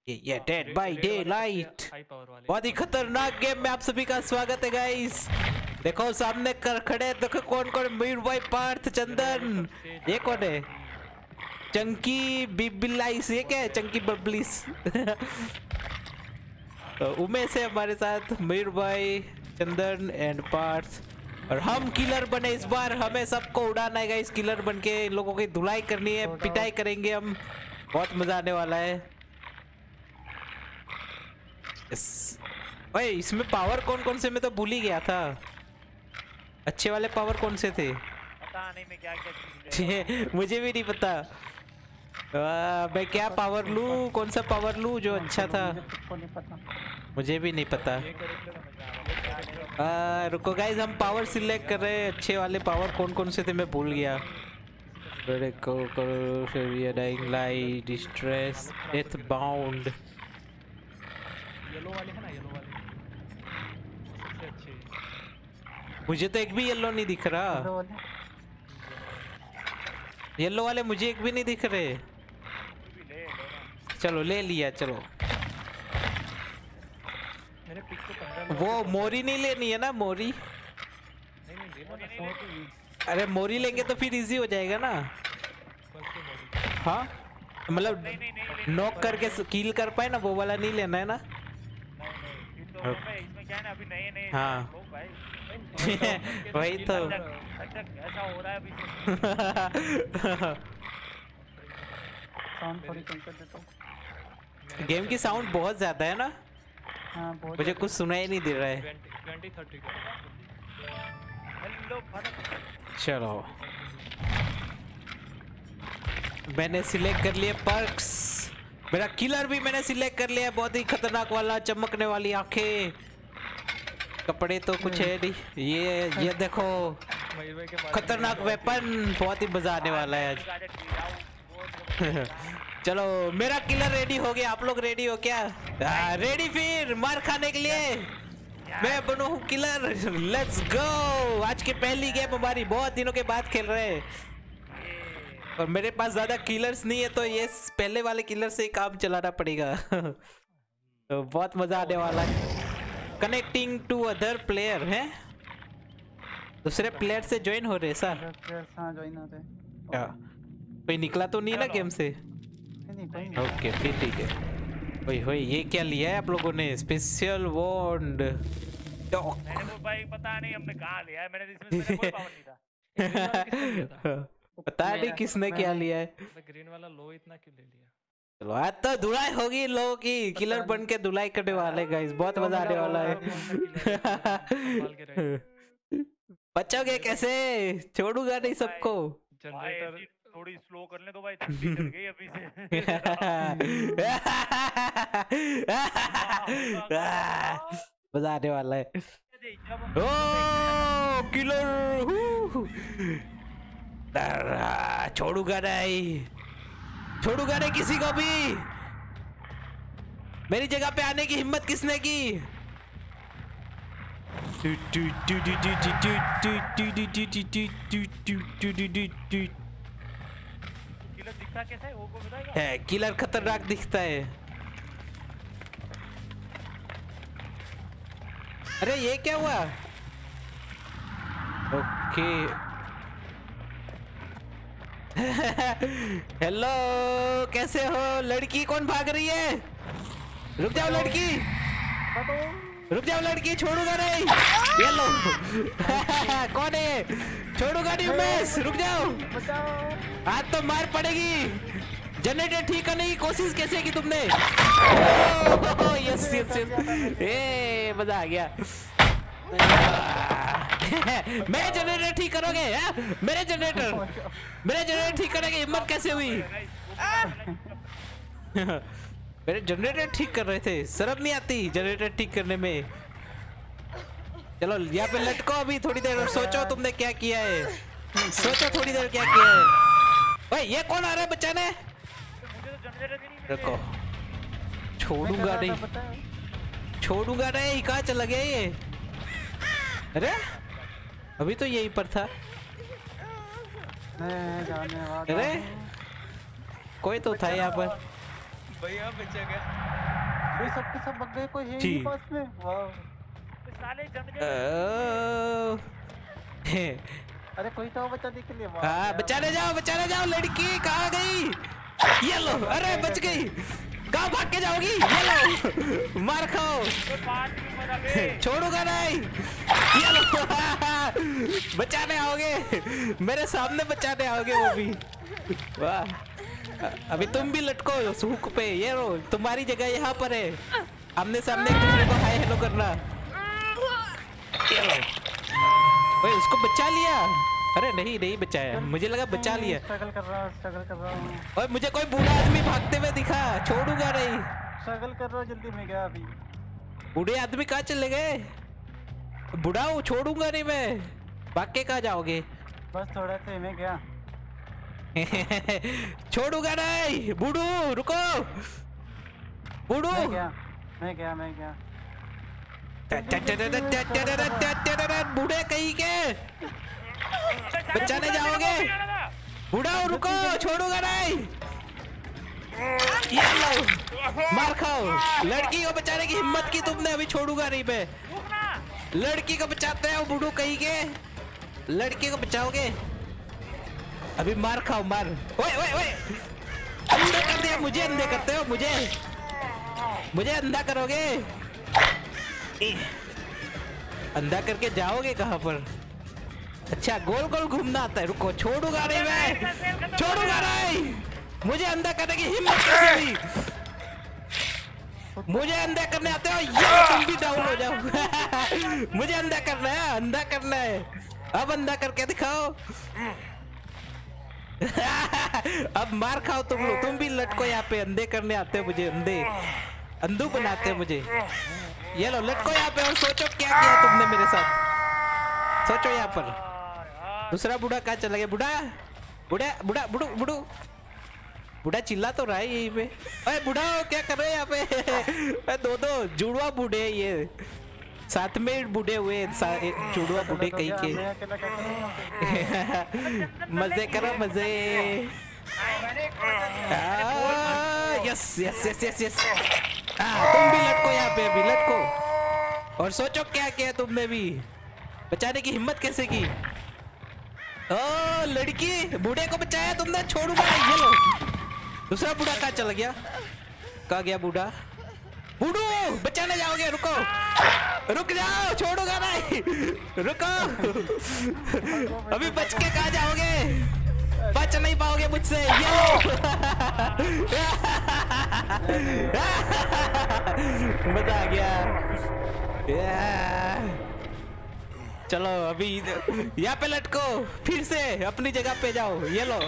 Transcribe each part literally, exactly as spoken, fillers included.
ये ये dead by day light बहुत ही खतरनाक गेम में आप सभी का स्वागत है गाइस। देखो सामने कर खड़े, देखो कौन कौन, मीर भाई, पार्थ, चंदन, ये कौन है, चंकी बिबलाइस, ये क्या है, चंकी बबलिस। तो उमेश है हमारे साथ, मीर भाई, चंदन एंड पार्थ, और हम किलर बने इस बार। हमें सबको उड़ाना है गाइस, किलर बन के इन लोगों की धुलाई करनी है, पिटाई करेंगे हम, बहुत मजा आने वाला है। ओए इसमें पावर कौन कौन से, मैं तो भूल ही गया था। अच्छे वाले पावर कौन से थे? पता नहीं, मैं क्या क्या मुझे भी नहीं पता। आ, मैं क्या पावर लूं, कौन सा पावर लूं जो अच्छा था, मुझे भी नहीं पता। आ, रुको गाइस, हम पावर सिलेक्ट कर रहे हैं। अच्छे वाले पावर कौन कौन से थे मैं भूल गया। Dying light, distress, death bound. Yellow वाले है ना, येलो वाले सबसे अच्छे। मुझे तो एक भी येलो नहीं दिख रहा। येलो वाले मुझे एक भी नहीं दिख रहे। चलो ले लिया, चलो। मेरे पिक को पंद्रह वो मोरी नहीं लेनी है ना, मोरी? नहीं नहीं ले लो ना। अरे मोरी लेंगे तो फिर इजी हो जाएगा ना। हाँ मतलब नॉक करके किल कर पाए ना, वो वाला नहीं लेना है ना। इसमें क्या है ना, अभी नए नए हाँ लोग भाई वही तो ऐसा हो रहा है अभी। साउंड थोड़ी कम कर देता हूं। गेम की साउंड बहुत ज्यादा है ना। हाँ बहुत, मुझे कुछ सुनाई नहीं दे रहा है। ट्वेंटी थर्टी हेलो चलो मैंने सिलेक्ट कर लिए पर्क्स। मेरा किलर भी मैंने सिलेक्ट कर लिया, बहुत ही खतरनाक वाला, चमकने वाली आंखें, कपड़े तो कुछ है नहीं। ये ये देखो खतरनाक वेपन, बहुत ही मजा आने वाला है आज। चलो मेरा किलर रेडी हो गया, आप लोग रेडी हो क्या? रेडी फिर मार खाने के लिए। मैं बनू हूँ किलर, लेट्स गो। आज की पहली गेम हमारी, बहुत दिनों के बाद खेल रहे हैं और मेरे पास ज्यादा किलर्स नहीं है, तो ये पहले वाले किलर से ही काम चलाना पड़ेगा। तो बहुत मजा आने वाला है। कनेक्टिंग टू अदर प्लेयर है, दूसरे प्लेयर से ज्वाइन हो रहे सर। ज्वाइन हो रहे। क्या कोई निकला तो नहीं ना गेम से? ओके फिर ठीक है। ओए होए ये क्या लिया है आप लोगों ने? Special wand. मैंने वो भाई पता नहीं हमने कहाँ लिया है, मैंने इसमें मेरा कोई पावर नहीं था। पता नहीं किसने क्या लिया है। ग्रीन वाला लो इतना क्यों ले लिया? चलो आज तो धुलाई होगी लोगों की, किलर बन के धुलाई करने वाले गाइस, बहुत मजा आने वाला है। बचोगे कैसे? छोड़ूंगा नहीं सबको। जनरेटर थोड़ी स्लो कर ले तो भाई, छुट्टी चल गई अभी से। मजा आने वाला है। ओ किलर, छोड़ूंगा नहीं, छोड़ूंगा नहीं किसी को भी। मेरी जगह पे आने की हिम्मत किसने की? किलर दिखता कैसा है वो को बताएगा? है किलर खतरनाक दिखता है। अरे ये क्या हुआ? ओके हेलो कैसे हो लड़की? कौन भाग रही है? रुक जाओ लड़की, रुक जाओ लड़की, छोड़ूंगा नहीं। ये लो। कौन है? छोड़ूंगा नहीं उमेश, रुक जाओ, आज तो मार पड़ेगी। जनरेटर ठीक करने की कोशिश कैसे की तुमने? यस यस यस, ए मजा आ गया। मेरे जनरेटर ठीक करोगे? है? मेरे जनरेटर मेरे जनरेटर ठीक करने की हिम्मत कैसे हुई? मेरे जनरेटर ठीक कर रहे थे, शर्म नहीं आती जनरेटर ठीक करने में? चलो यहाँ पे लटको अभी थोड़ी देर, सोचो तुमने क्या किया है, सोचो थोड़ी देर क्या किया है। भाई ये कौन आ रहा है बचाने? देखो छोड़ूंगा नहीं, छोड़ूंगा नहीं। कहाँ चला गया ये? अरे अभी तो यहीं पर था। अरे कोई तो था यहाँ पर। भैया बचा गया। ये सब के सब बग गए, कोई है ही जी। नहीं पास में। वाह। तो साले जम ओ, अरे कोई तो बचाने के लिए। वाह हाँ यार। बचाने जाओ बचाने जाओ। लड़की कहाँ गई? ये लो, अरे बच गई। कहाँ भाग के जाओगी? ये लो, मार खाओ। पाँच में मरा बे। छोड़ूंगा नहीं। ये लो, बचाने आओगे मेरे सामने, बचाने आओगे वो भी। वाह, अभी तुम भी लटको हुक पे। ये रो, तुम्हारी जगह यहाँ पर है। आमने सामने एक दूसरे को हाय हेलो करना। ये लो, ओए उसको बचा लिया। अरे नहीं नहीं बचाया, मुझे लगा बचा लिया। स्ट्रगल कर रहा हूँ, स्ट्रगल कर रहा हूँ, ओए मुझे कोई बूढ़ा आदमी भागते हुए दिखा, छोड़ूंगा नहीं। स्ट्रगल कर रहा हूँ, जल्दी में गया अभी। बूढ़े आदमी कहाँ चले गए? बूढ़ा हूँ, छोड़ूंगा नहीं मैं। भाग के कहाँ जाओगे? बस थोड़ा से में गया। छोड़ूंगा नहीं। बूढ़ू रुको, बूढ़ू। मैं गया मैं गया मैं गया। बूढ़े कहीं के बचाने जाओगे? बूढ़ा हो, रुको, छोड़ूंगा नहीं। ये लो, मार खाओ। लड़की को बचाने की हिम्मत की तुमने, अभी छोड़ूंगा नहीं मैं। लड़की को बचाते हो बूढ़ू कहीं के। लड़की को बचाओगे, अभी मार खाओ, मार। ओए ओए ओए, अंधा कर दिया मुझे। अंधे करते हो मुझे, मुझे अंधा करोगे? अंधा करके जाओगे कहाँ पर? अच्छा गोल गोल घूमना आता है। रुको, छोड़ूंगा नहीं मैं, छोड़ूंगा नहीं। मुझे अंधा करने की हिम्मत कैसे हुई? मुझे अंधा करने आते हो? ये तुम भी डाउन हो जाओ। मुझे अंधा करना है, अंधा करना है। अब अंधा करके दिखाओ। अब मार खाओ तुम लोग। तुम भी लटको यहाँ पे। अंधे करने आते हो मुझे, अंधे, अंधू बनाते हो मुझे। ये लो, लटको यहाँ पे और सोचो क्या किया तुमने मेरे साथ। सोचो यहाँ पर। दूसरा बूढ़ा कहाँ चला गया? बूढ़ा बूढ़ा बूढ़ा बूढ़ू बूढ़ू बूढ़ा चिल्ला तो रहा है यहीं पे। अरे बूढ़ा क्या कर रहे हैं यहाँ पे? दो दो जुड़वा बूढ़े ये, साथ में बूढ़े हुए, जुड़वा बूढ़े कहीं के। मजे करो मजे। Yes yes yes yes yes. तुम भी लटको यहाँ पे, अभी लटको और सोचो क्या किया तुमने भी। बचाने की हिम्मत कैसे की? ओ लड़की, बूढ़े को बचाया तुमने, छोड़ूंगा नहीं। ये लो, दूसरा बूढ़ा कहाँ चला गया? कहाँ गया बूढ़ा? बूढ़ू बचाने जाओगे? रुको, रुक जाओ, छोड़ूंगा नहीं। रुको, अभी बच के कहाँ जाओगे? बच नहीं पाओगे मुझसे। ये लो। मजा आ गया। चलो अभी यहाँ पे लटको, फिर से अपनी जगह पे जाओ। ये लो।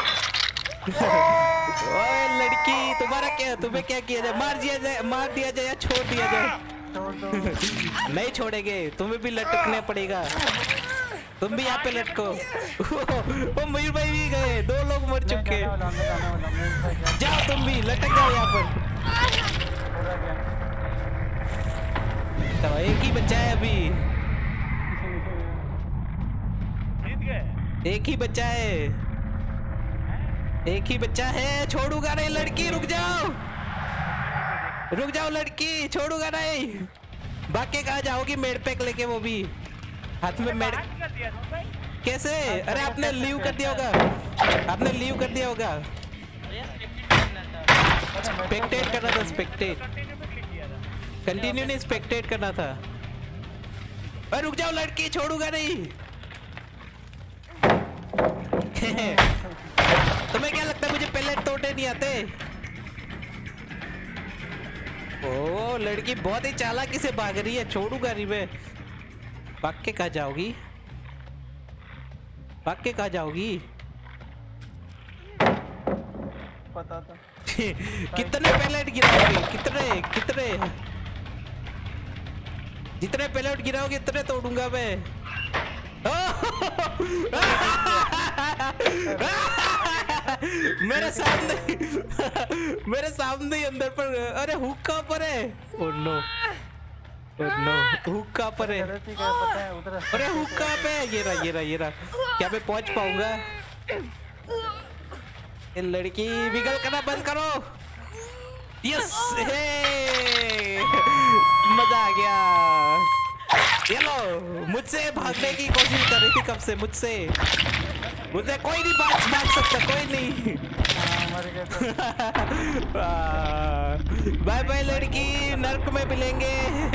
ओए लड़की, तुम्हारा क्या, तुम्हें क्या किया जाए? मार दिया जाए, मार दिया जाए या छोड़ दिया जाए? छोड़ दो। नहीं छोड़ेंगे, तुम्हें भी लटकने पड़ेगा। तुम भी यहाँ पे लटको। वो मयूर भाई भी गए, दो लोग मर चुके। जाओ तुम भी लटक जाओ यहाँ पर। तो एक ही बच्चा है अभी, जीत गए। एक ही बच्चा है, एक ही बच्चा है। छोड़ूंगा नहीं लड़की, रुक जाओ, रुक जाओ लड़की, छोड़ूंगा नहीं। बाकी कहाँ जाओगी मेड पैक लेके? वो भी हाथ में मेड। कैसे? अरे आपने लीव कर दिया होगा, आपने लीव कर दिया होगा। स्पेक्टेट करना था, स्पेक्टेट। कंटिन्यू नहीं, स्पेक्टेट करना था। अरे रुक जाओ लड़की, छोड़ूंगा नहीं। तुम्हें क्या लगता है मुझे पहले तोड़ने नहीं आते? ओ लड़की बहुत ही चालाकी से भाग रही है, छोड़ूंगा नहीं मैं। भाग के कहाँ जाओगी? भाग के कहाँ जाओगी? पता था। कितने पैलेट गिराओगे? कितने कितने जितने पैलेट गिराओगे उतने तोड़ूंगा मैं। मेरे सामने मेरे सामने ही अंदर पर। अरे हुक कहाँ पर है? Oh no, oh no, hook कहाँ पर है? अरे हुक कहाँ पे है? ये रहा ये रहा ये रहा। क्या मैं पहुंच पाऊंगा? ये लड़की विगल करना बंद करो। यस हे मजा आ गया। ये लो मुझसे भागने की कोशिश कर रही थी कब से, मुझसे मुझे कोई नहीं भाग भाग सकता, कोई नहीं। हाँ, मर गए तो। बाय बाय लड़की, नर्क में मिलेंगे।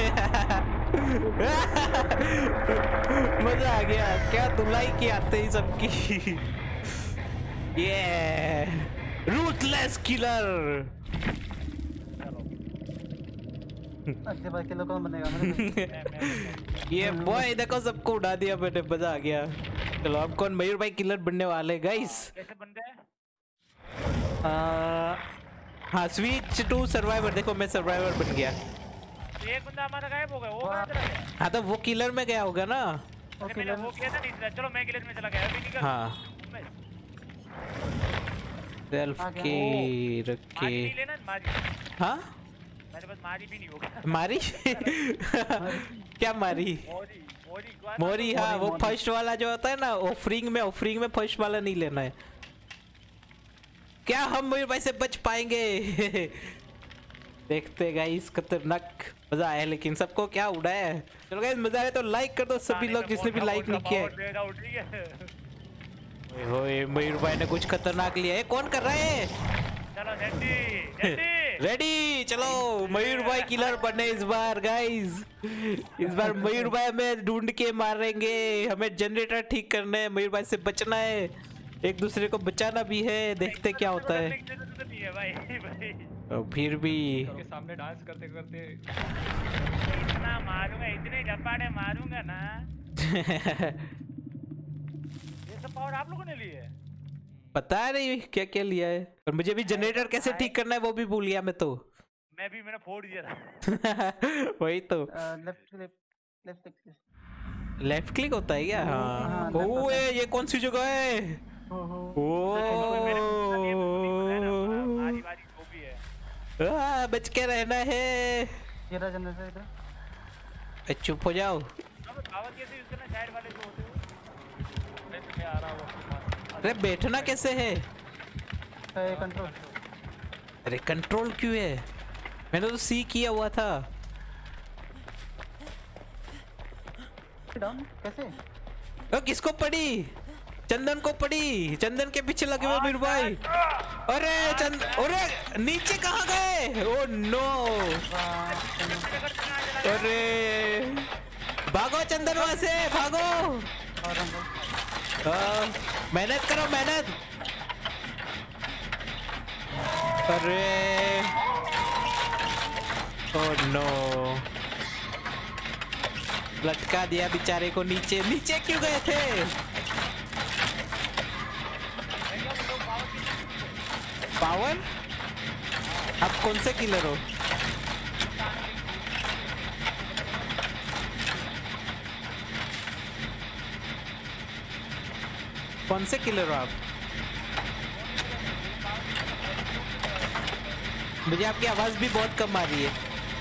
मजा आ गया, क्या धुलाई की आते ही सबकी। ये रूथलेस किलर। अगले बार किलो कौन बनेगा मेरे? ये बॉय देखो सबको उड़ा दिया मैंने, मजा आ गया। चलो अब कौन मयूर भाई किलर बनने वाले गाइस। कैसे बन गए? हाँ स्विच टू सर्वाइवर, देखो मैं सर्वाइवर बन गया। तो एक बंदा हमारा गायब हो गया, वो कहाँ चला गया? हाँ तो वो किलर में गया होगा ना। अरे मैंने वो किया था नहीं, चलो मैं किलर में चला गया अभी निकल। हाँ सेल्फ की रखे। मारी नहीं लेना, मारी। हाँ मेरे पास मारी भी नहीं होगा। मारी क्या मारी? मोरी मोरी कौन? मोरी, हाँ वो फर्स्ट वाला जो होता है ना, ऑफरिंग में ऑफरिंग में फर्स्ट वाला नहीं लेना है। क्या हम मयूर भाई से बच पाएंगे? देखते गाइस, खतरनाक मजा आया, लेकिन सबको क्या उड़ाया है। चलो गाइस मजा आया तो लाइक कर दो सभी लोग जिसने भी लाइक नहीं किया है। ओए मयूर भाई ने कुछ खतरनाक लिया है। कौन कर रहा है? चलो रेडी रेडी रेडी, चलो मयूर भाई किलर बने इस बार गाइस। इस बार मयूर भाई हमें ढूंढ के मारेंगे, हमें जनरेटर ठीक करना है, मयूर भाई से बचना है, एक दूसरे को बचाना भी है। देखते क्या होता है। भाई भाई तो फिर भी के सामने डांस करते करते इतना मारूंगा, इतने झपाटे मारूंगा ना। ये सब पावर आप लोगों ने लिए है? पता नहीं क्या क्या लिया है, और मुझे भी जनरेटर कैसे ठीक करना है वो भी भूल गया मैं तो। मैं भी मैंने फोड़ दिया था। वही तो। Left click, left click, left click होता है क्या? हाँ हाँ, ओ ये ये कौन सी जगह है? ओ मारी मारी जो भी है। आ, बच के रहना है। ये रहा जनरेटर इधर। ए, चुप हो जाओ। पावर कैसे यूज करना, साइड वाले जो होते हो? मैं आ रहा हूँ। अरे बैठना कैसे है? कंट्रोल। अरे कंट्रोल क्यों है? मैंने तो सी किया हुआ था। डाउन कैसे? ओ किसको पड़ी? चंदन को पड़ी। चंदन के पीछे लगे हुए मीर भाई। अरे चंद अरे नीचे कहाँ गए? Oh no. अरे भागो चंदन वहां से, भागो। हाँ, मेहनत करो मेहनत। अरे ओह नो, लटका दिया बेचारे को नीचे। नीचे क्यों गए थे? पावर? आप कौन से किलर हो? कौन से किलर हो आप? मुझे आपकी आवाज भी बहुत कम आ रही है।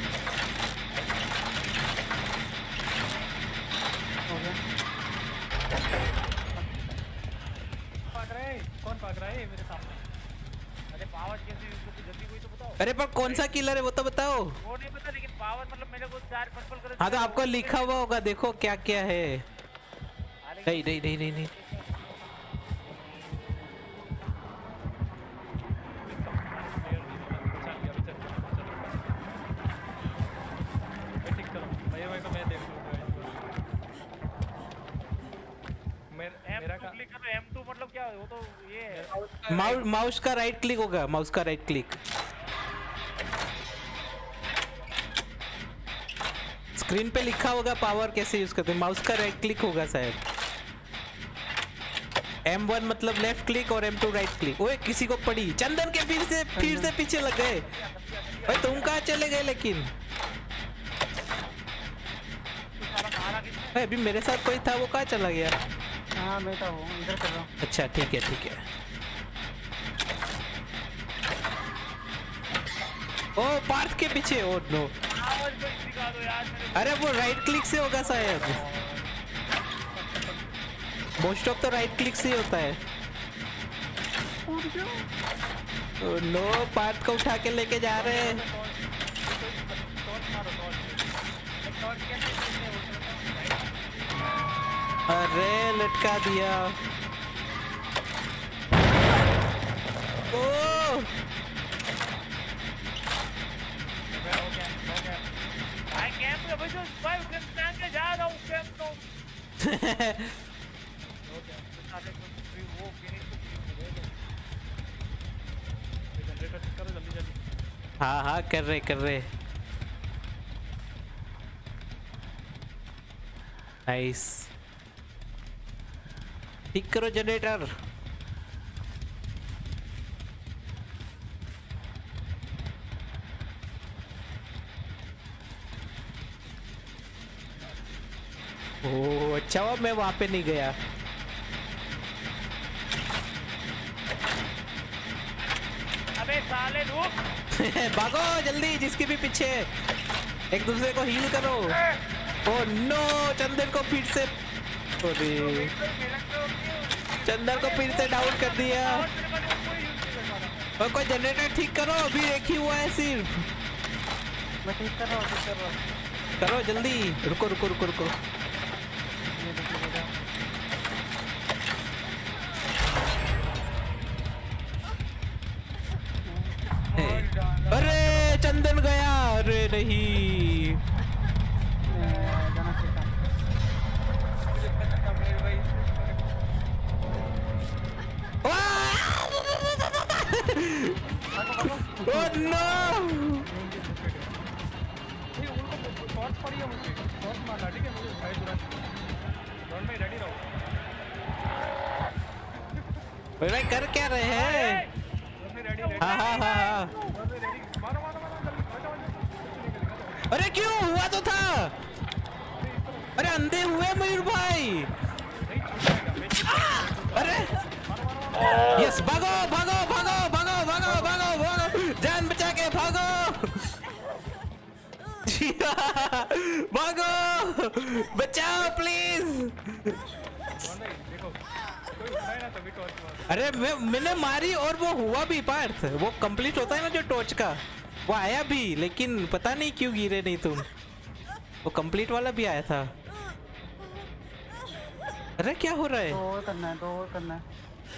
भाग रहा है, कौन भाग रहा है मेरे सामने? अरे पावर कैसे यूज करते जल्दी कोई तो बताओ। अरे पर कौन सा किलर है वो तो बताओ। वो नहीं पता, लेकिन पावर मतलब मेरे को चार पर्पल कर। हाँ तो आपको लिखा हुआ होगा, देखो क्या क्या है। नहीं नहीं नहीं नहीं नहीं ठीक करो भैया भाई को मैं देख लूंगा। मेरा मेरा का क्लिक करो। एम टू मतलब क्या है? वो तो ये है। माउस माउस का राइट क्लिक होगा, माउस का राइट क्लिक। स्क्रीन पे लिखा होगा पावर कैसे यूज करते हैं, माउस का राइट क्लिक होगा शायद। एम वन मतलब लेफ्ट क्लिक और एम टू राइट क्लिक। ओए किसी को पड़ी। चंदन के फिर से फिर से पीछे लग गए। भाई तुम कहाँ चले गए? लेकिन अभी मेरे साथ कोई था, वो कहाँ चला गया? हाँ मैं तो हूँ, इधर कर रहा हूँ। अच्छा ठीक है ठीक है। ओ पार्थ के पीछे। Oh no. आवाज कोई सिखा दो यार मेरे अरे वो राइट क्लिक से होगा शायद। मोस्ट ऑफ तो राइट क्लिक से ही होता है। नो पार्ट को उठा के लेके जा रहे हैं। टॉर्च मारो टॉर्च। टॉर्च कैसे कैसे हो सकता है? अरे लटका दिया। ओ हो गया हो गया। भाई कैंप का बजो भाई कैंप के जा रहा हूँ कैंप तो हो गया। सारे वो फिनिश दे दो। जनरेटर ठीक करो जल्दी जल्दी। हाँ हाँ कर रहे कर रहे। नाइस। ठीक करो जनरेटर। ओह अच्छा हुआ मैं वहां पे नहीं गया। अबे साले रुक। भागो जल्दी जिसके भी पीछे। एक दूसरे को हील करो। ओह नो चंदन को फिर से अरे चंदन को फिर से डाउन कर दिया। और कोई जनरेटर ठीक करो अभी एक ही हुआ है सिर्फ। मैं ठीक कर रहा हूँ ठीक कर रहा हूँ। करो जल्दी। रुको रुको रुको रुको। ये देखो बेटा। अरे चंदन गया। अरे नहीं जाना सीखा। ओह नो टॉर्च पड़ी है मुझे। टॉर्च मारना ठीक है मुझे भाई तुरंत। डॉन भाई रेडी रहो। भाई कर क्या रहे हैं? Ready ready. हाँ हाँ हाँ हाँ। रेडी मारो मारो मारो जल्दी। अरे क्यों हुआ तो था। अरे अंधे हुए मयूर भाई। अरे यस भागो भागो भागो भागो भागो भागो भागो जान बचा के भागो। भागो बचाओ प्लीज। देखो कोई उठाए ना तभी टॉर्च मार। अरे मैं मैंने मारी और वो हुआ भी पार्थ। वो कंप्लीट होता है ना जो टॉर्च का वो आया भी लेकिन पता नहीं क्यों गिरे नहीं तुम। वो कंप्लीट वाला भी आया था। अरे क्या हो रहा है? दो और करना है दो और करना है।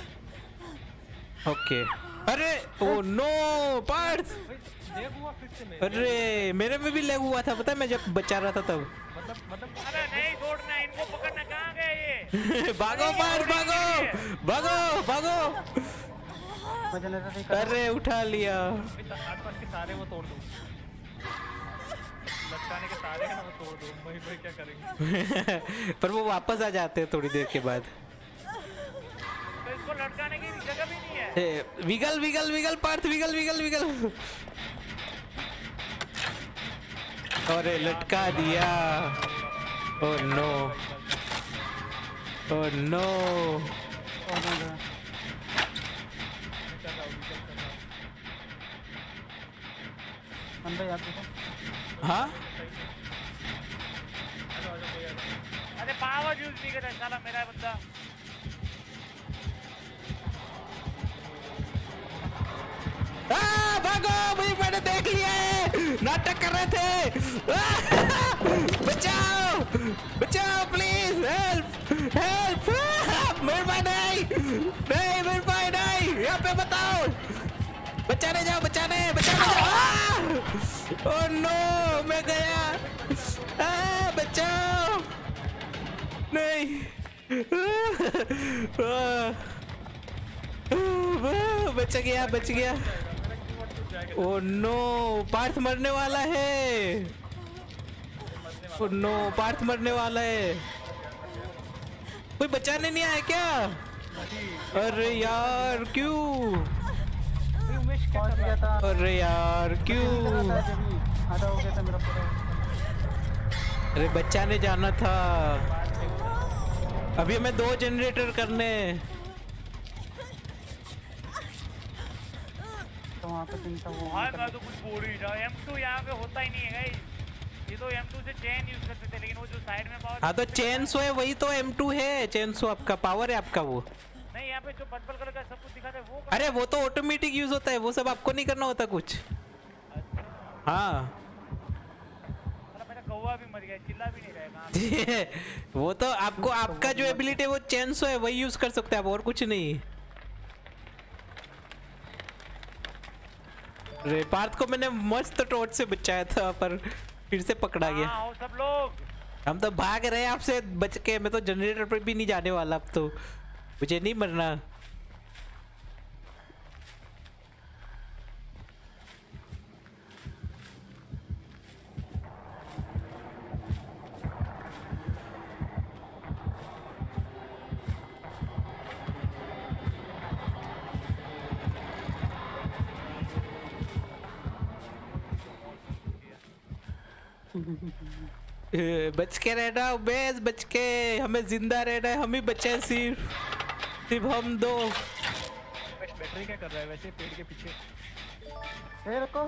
ओके। अरे ओ नो पार्थ। लेग हुआ फिर से मेरे। अरे मेरे में भी लैग हुआ था पता है मैं जब बचा रहा था तब। मतलब मतलब अरे नहीं दौड़ना इनको पकड़ना कहाँ गए ये। भागो पार्थ भागो भागो भागो। मैं जनरेटर ठीक कर रहा हूँ। अरे उठा लिया। आसपास के सारे वो तोड़ दो। लटकाने के सारे हैं ना वो तोड़ दो। वही वही क्या करेंगे। पर वो वापस आ जाते हैं थोड़ी देर के बाद। तो इसको लटकाने की जगह भी नहीं है। ए, wiggle wiggle wiggle Parth wiggle wiggle wiggle. अरे लटका दिया। Oh no oh no. और दो जगह। अंदर याद देखो। हाँ अरे पावर यूज नहीं करता साला मेरा बंदा। आ, भागो भाई मैंने देख लिया है नाटक कर रहे थे। आ, बचाओ बचाओ प्लीज हेल्प हेल्प। मेरे पास नहीं नहीं मेरे पास नहीं। यहाँ पे बताओ बचाने जाओ बचाने बचाने जाओ। ओह नो मैं गया। आ, बचाओ नहीं। आ, बच गया बच गया। ओह नो पार्थ मरने वाला है। ओह नो पार्थ मरने वाला है। कोई बचाने नहीं आया क्या? अरे यार क्यों? पहुंच गया था। अरे यार क्यों? आधा हो गया था मेरा पूरा। अरे बचाने जाना था। अभी हमें दो जनरेटर करने। तो वहाँ पे तीन था वो। हाँ मैं तो कुछ बोल ही रहा। एम टू यहाँ पे होता ही नहीं है गाइस। ये तो एम टू से चेन यूज करते थे लेकिन वो जो साइड में पावर। हाँ तो चेन सो है वही तो एम टू है। चेन सो आपका पावर है आपका वो। नहीं यहाँ पे जो पर्पल कलर का सब कुछ दिखाता है वो कौन- अरे वो तो ऑटोमेटिक यूज होता है, वो सब आपको नहीं करना होता कुछ। अच्छा हाँ साला मेरा कौवा भी मर गया, चिल्ला भी नहीं रहेगा। वो तो आपको आपका जो एबिलिटी है वो चेंस है, वही यूज कर सकते हैं आप, और कुछ नहीं। अरे पार्थ को मैंने मस्त टॉर्च से बचाया था पर फिर से पकड़ा गया। हाँ, हो सब लोग। हम तो भाग रहे हैं आपसे बच के, मैं तो जनरेटर पर भी नहीं जाने वाला, अब तो मुझे नहीं मरना। ए, बच के रहना उमेश, बच के, हमें जिंदा रहना है, हम ही बचे हैं, सिर्फ सिर्फ हम दो। बैटरी क्या कर रहा है वैसे पेड़ के पीछे? ए रुको,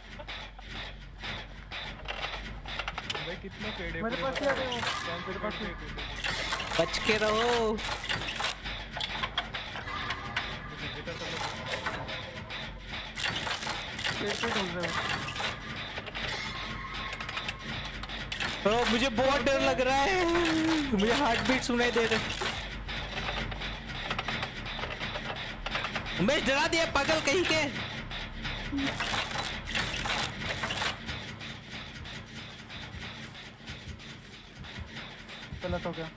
भाई कितने पेड़ है मेरे पूरे पास बताओ। ही आ रहे हो। कौन से मेरे पास पेड़ ही। पे कूदे? बच के रहो। जनरेटर कर लो। पेड़ पे ढूंढ रहे हो। ओ, मुझे बहुत डर लग रहा है, मुझे हार्ट बीट सुनाई दे रहे। उमेश डरा दिया पागल कहीं के। गलत हो गया।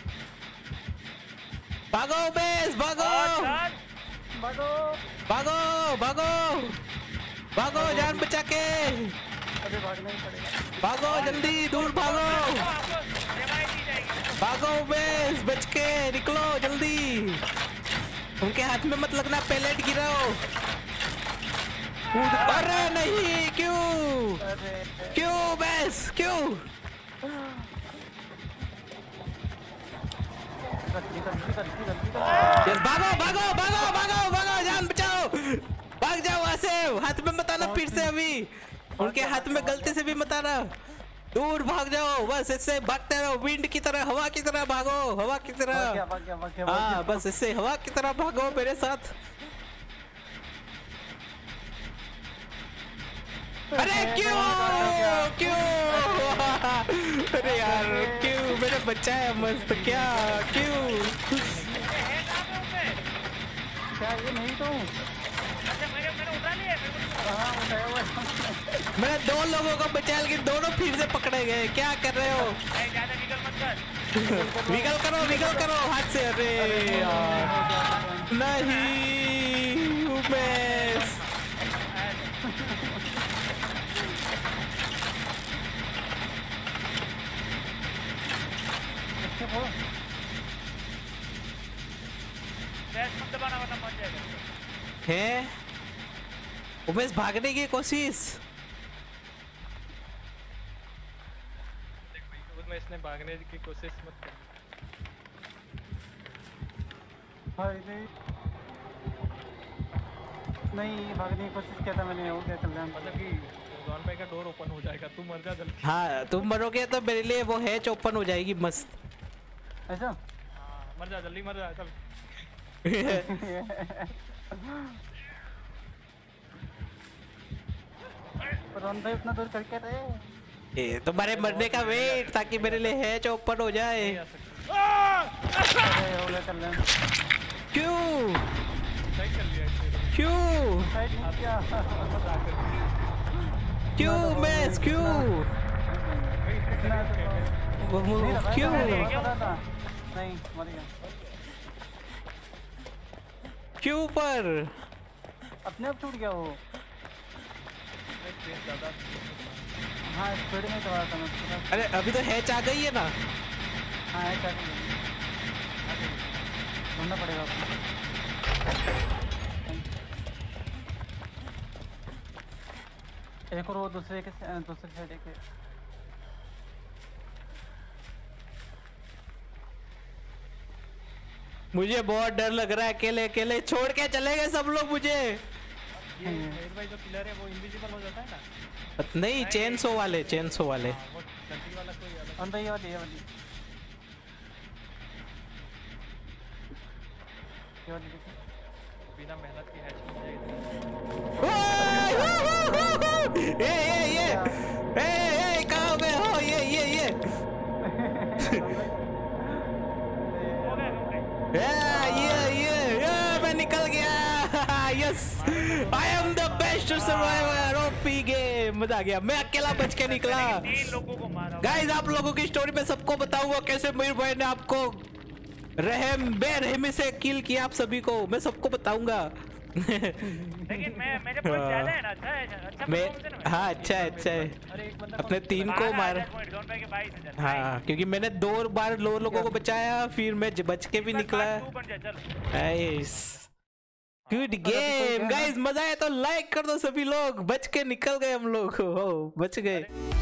भागो उमेश, भागो भागो भागो भागो भागो, जान बचा के अभी भागना ही पड़ेगा। भागो, जल्दी दूर भागो, आपको सेवाएं दी जाएगी। भागो उमेश, बच के निकलो जल्दी। उनके हाथ में मत लगना, पैलेट गिराओ। कूद- अरे नहीं, क्यों अरे क्यों उमेश, क्यों? गलती गलती गलती गलती गलती। यस, भागो भागो भागो भागो भागो, जान बचाओ, भाग जाओ वहां से। हाथ में मत आना फिर से, अभी उनके हाथ में गलती से भी मत आना, दूर भाग जाओ, बस ऐसे भागते रहो, विंड की तरह, हवा की तरह भागो, हवा की भाग गया तरह। भाग गया भाग गया भाग हाँ गया। बस ऐसे हवा की तरह भागो मेरे साथ। अरे क्यों क्यों अरे यार क्यों, मैंने बचाया मस्त, क्या क्यों? है कहाँ पे उनमें? क्या ये नहीं तो? अच्छा मैंने मैंने उठा लिया मेरे को। हाँ उठाया हुआ है। मैंने दो लोगों को बचा, लेकिन दोनों फिर से पकड़े गए, क्या कर रहे हो? नहीं, ज्यादा निकल मत कर। विगल करो विगल करो हाथ से। अरे यार नहीं उमेश, अच्छा बोलो। गैस मत दबाना वरना मर जाएगा। है उमेश भागने की कोशिश। देख भाई, उसमें इसने भागने की कोशिश मत कर। भाई नहीं नहीं भागने की कोशिश किया था मैंने, हो गया कल्याण। मतलब कि जॉन भाई का डोर ओपन हो जाएगा, तू मर जा जल्दी। हाँ तुम मरोगे तो मेरे लिए वो हैच ओपन हो जाएगी मस्त। ऐसा हाँ, मर जा जल्दी, मर जा चल। रोहन भाई उतना दूर करके रहे। ए, तुम्हारे मरने का वेट ताकि मेरे लिए हैच ओपन हो जाए। नहीं आ सकता। अरे हो गया कल्याण। क्यों सही कर लिया इसने। क्यों साइड नहीं किया। मत आकर। क्यों उमेश, क्यों भाई इसने इतना करीब क्या है? वो- वो- नहीं लगा, क्यों नहीं लगा था। नहीं मर गया। क्यों पर? अपने आप टूट गया वो। तेज ज्यादा। हाँ स्पीड में दबा था मैं पूरा। अरे अभी तो हैच आ गई है ना। हाँ है क्या ढूंढना पड़ेगा आपको। एक और वो दूसरे के दूसरे साइड एक है। मुझे बहुत डर लग रहा है, अकेले अकेले छोड़ के चले गए सब लोग मुझे। ये मेरे भाई जो किलर है वो इनविजिबल हो जाता है ना। नहीं, चेन सो वाले, चेन सो वाले। हाँ, वो गलती वाला कोई अलग। अंदर ये वाली ये वाली। ये वाली देखो। बिना मेहनत की हेड मिल जाएगी। ये ये ये ए ए कहाँ पे हो ये ये ये हो गया complete। ये ये ये ये मैं निकल गया yes I am the best survivor OP game मजा आ गया मैं अकेला बच के निकला तीन लोगों को मारा। गाइस आप लोगों की स्टोरी में सबको बताऊंगा कैसे मयूर भाई ने आपको रहम बेरहमी से किल किया आप सभी को मैं सबको बताऊंगा लेकिन मैं मेरे पॉइंट ज्यादा है ना अच्छा है अच्छा मैं performance है ना मेरा। हाँ अच्छा है अच्छा है अरे एक बंदा अपने तीन को बारह मार हजार point, जोन भाई के बाईस हजार। हाँ क्योंकि मैंने दो बार लो लोगों को बचाया फिर मैं ज- बच के भी बस निकला बात तू बन जा, चल। नाइस गुड गेम गाइस मजा आया तो लाइक कर दो सभी लोग बच के निकल गए हम लोग हो बच गए